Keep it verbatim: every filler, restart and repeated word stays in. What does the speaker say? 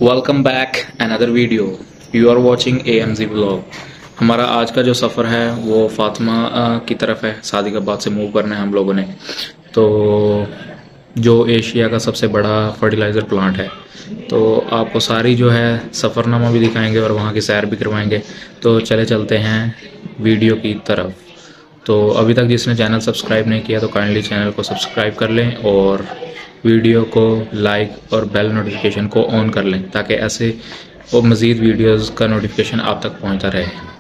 Welcome back another video. You are watching A M G vlog. हमारा आज का जो सफ़र है वो फातिमा की तरफ है। सादिकाबाद से मूव करना है हम लोगों ने। तो जो एशिया का सबसे बड़ा फर्टिलाइज़र प्लांट है, तो आपको सारी जो है सफ़रनामा भी दिखाएंगे और वहाँ की सैर भी करवाएंगे। तो चले चलते हैं वीडियो की तरफ। तो अभी तक जिसने चैनल सब्सक्राइब नहीं किया तो काइंडली चैनल को सब्सक्राइब कर लें और वीडियो को लाइक और बेल नोटिफिकेशन को ऑन कर लें ताकि ऐसे और मज़ीद वीडियोस का नोटिफिकेशन आप तक पहुंचता रहे।